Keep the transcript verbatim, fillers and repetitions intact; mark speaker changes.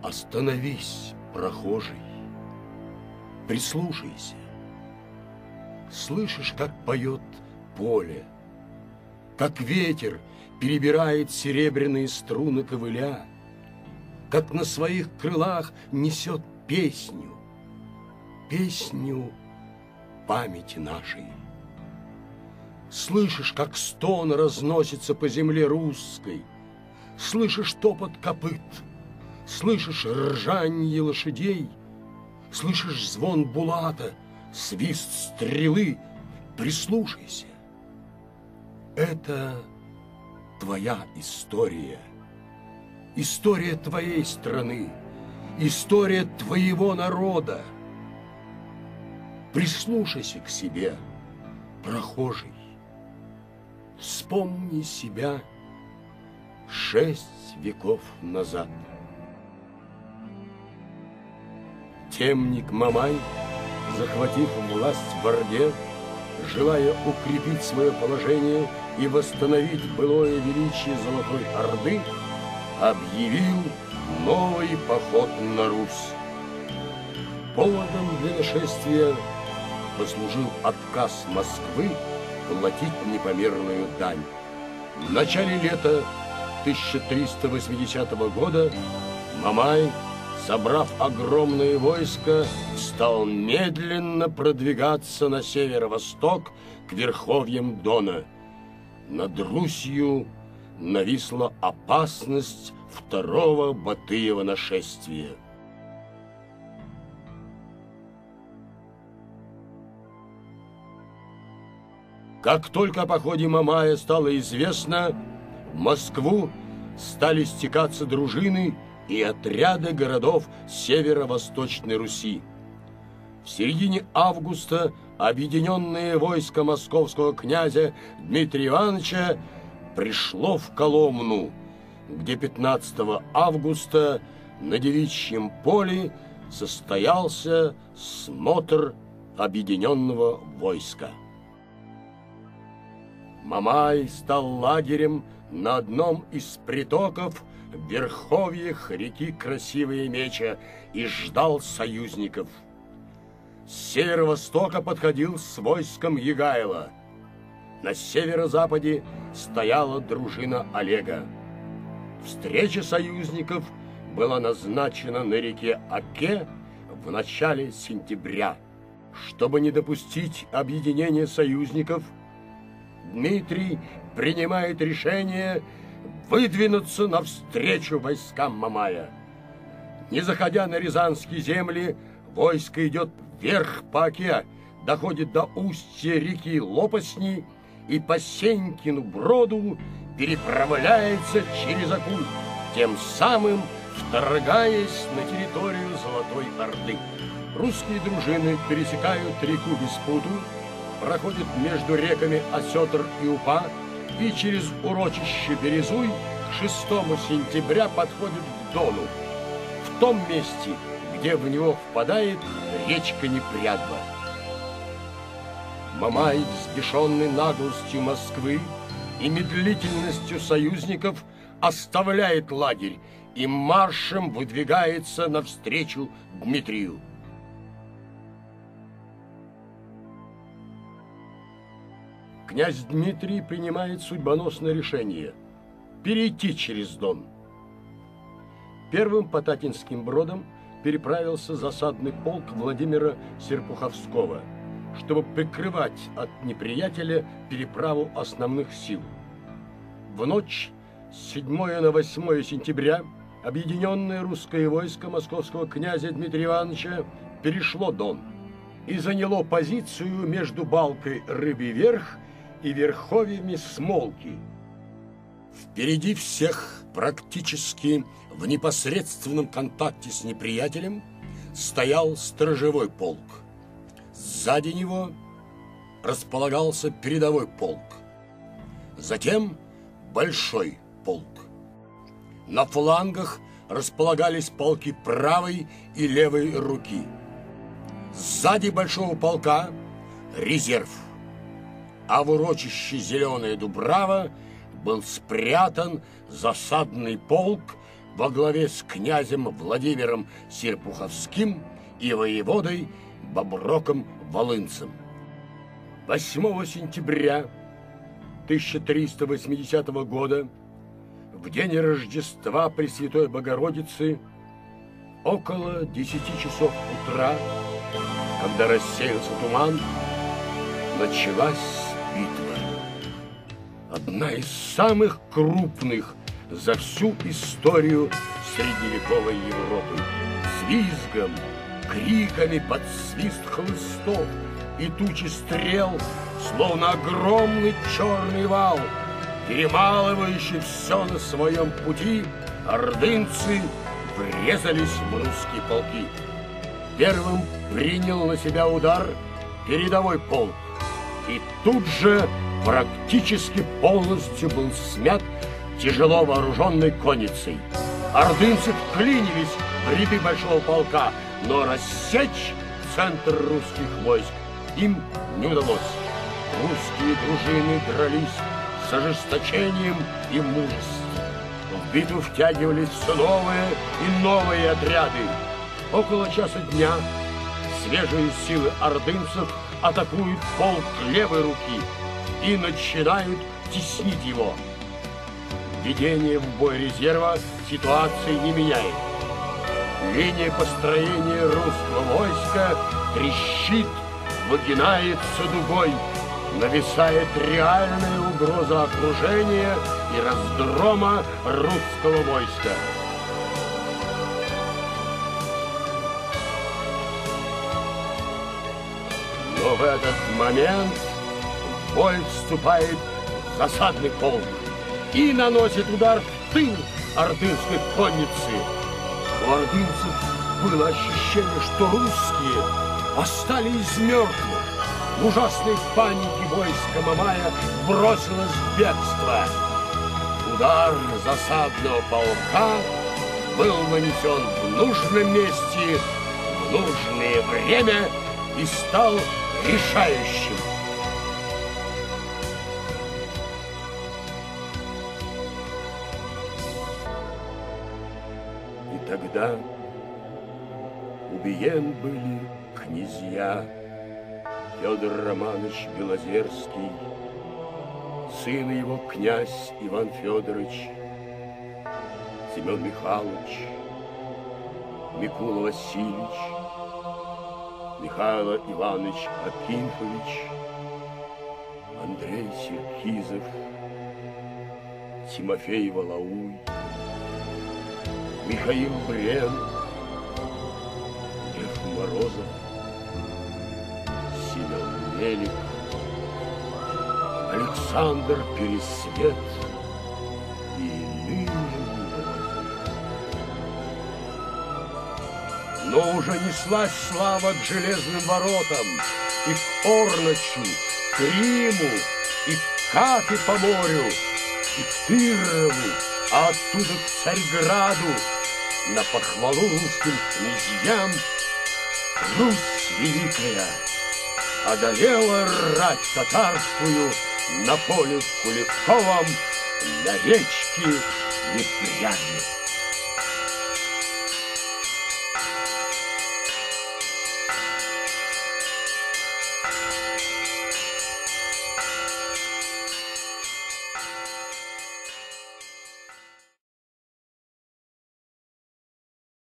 Speaker 1: Остановись, прохожий, прислушайся. Слышишь, как поет поле, как ветер перебирает серебряные струны ковыля, как на своих крылах несет песню, песню памяти нашей. Слышишь, как стон разносится по земле русской, слышишь топот копыт, слышишь ржанье лошадей, слышишь звон булата, свист стрелы. Прислушайся. Это твоя история, история твоей страны, история твоего народа. Прислушайся к себе, прохожий. Вспомни себя шесть веков назад. Темник Мамай, захватив власть в Орде, желая укрепить свое положение и восстановить былое величие Золотой Орды, объявил новый поход на Русь. Поводом для нашествия послужил отказ Москвы платить непомерную дань. В начале лета тысяча триста восьмидесятого года Мамай, собрав огромное войско, стал медленно продвигаться на северо-восток к верховьям Дона. Над Русью нависла опасность второго Батыева нашествия. Как только о походе Мамая стало известно, в Москву стали стекаться дружины и отряды городов северо-восточной Руси. В середине августа объединенное войско московского князя Дмитрия Ивановича пришло в Коломну, где пятнадцатого августа на Девичьем поле состоялся смотр объединенного войска. Мамай стал лагерем на одном из притоков в верховьях реки Красивая Меча и ждал союзников. С северо-востока подходил с войском Егайла. На северо-западе стояла дружина Олега. Встреча союзников была назначена на реке Оке в начале сентября. Чтобы не допустить объединения союзников, Дмитрий принимает решение выдвинуться навстречу войскам Мамая. Не заходя на рязанские земли, войско идет вверх по Оке, доходит до устья реки Лопасни и по Сенькину броду переправляется через Оку, тем самым вторгаясь на территорию Золотой Орды. Русские дружины пересекают реку Беспуту, проходят между реками Осетр и Упа и через урочище Березуй к шестому сентября подходят к Дону, в том месте, где в него впадает речка Непрядва. Мамай, взбешенный наглостью Москвы и медлительностью союзников, оставляет лагерь и маршем выдвигается навстречу Дмитрию. Князь Дмитрий принимает судьбоносное решение – перейти через Дон. Первым по Татинским бродам переправился засадный полк Владимира Серпуховского, чтобы прикрывать от неприятеля переправу основных сил. В ночь с седьмого на восьмое сентября объединенное русское войско московского князя Дмитрия Ивановича перешло Дон и заняло позицию между балкой Рыбий Верх и верховьями Смолки. Впереди всех, практически в непосредственном контакте с неприятелем, стоял сторожевой полк. Сзади него располагался передовой полк. Затем большой полк. На флангах располагались полки правой и левой руки. Сзади большого полка резерв. А в урочище Зеленая Дубрава был спрятан засадный полк во главе с князем Владимиром Серпуховским и воеводой Боброком Волынцем. восьмого сентября тысяча триста восьмидесятого года, в день Рождества Пресвятой Богородицы, около десяти часов утра, когда рассеялся туман, началась битва. Одна из самых крупных за всю историю средневековой Европы. С визгом, криками под свист хлыстов и тучи стрел, словно огромный черный вал, перемалывающий все на своем пути, ордынцы врезались в русские полки. Первым принял на себя удар передовой полк, и тут же практически полностью был смят тяжело вооруженной конницей. Ордынцы вклинились в ряды большого полка, но рассечь центр русских войск им не удалось. Русские дружины дрались с ожесточением и мужеством. В битву втягивались все новые и новые отряды. Около часа дня свежие силы ордынцев атакуют полк левой руки и начинают теснить его. Введение в бой резерва ситуации не меняет. Линия построения русского войска трещит, выгинается дугой, нависает реальная угроза окружения и раздрома русского войска. Но в этот момент в бой вступает засадный полк и наносит удар в тыл ордынской конницы. У ордынцев было ощущение, что русские восстали из мертвых. В ужасной панике войско Мамая бросилось в бегство. Удар засадного полка был нанесен в нужном месте, в нужное время и стал решающим. И тогда убиен были князья Федор Романович Белозерский, сын его князь Иван Федорович, Семен Михайлович, Микула Васильевич, Михаил Иванович Акинфович, Андрей Серкизов, Тимофей Валауй, Михаил Брен, Лев Морозов, Семен Мелик, Александр Пересвет и иные многие. Но уже неслась слава к железным воротам, и к Орночу, к Риму, и к Капе по морю, и к Тырову, а оттуда к Царьграду. На похвалу русским князьям Русь великая одолела рать татарскую на поле Куликовом, на речке Непрядной.